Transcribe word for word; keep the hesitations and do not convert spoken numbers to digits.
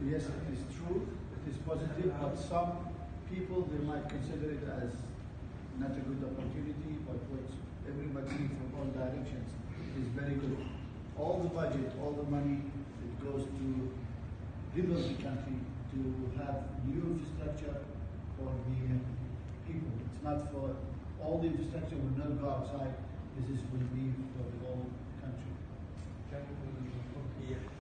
yes, it is true, it is positive, but some people, they might consider it as not a good opportunity, but what everybody from all directions is very good. All the budget, all the money, it goes to rebuild the country, to have new infrastructure for the people. It's not for, all the infrastructure will not go outside, this is will be for the whole country.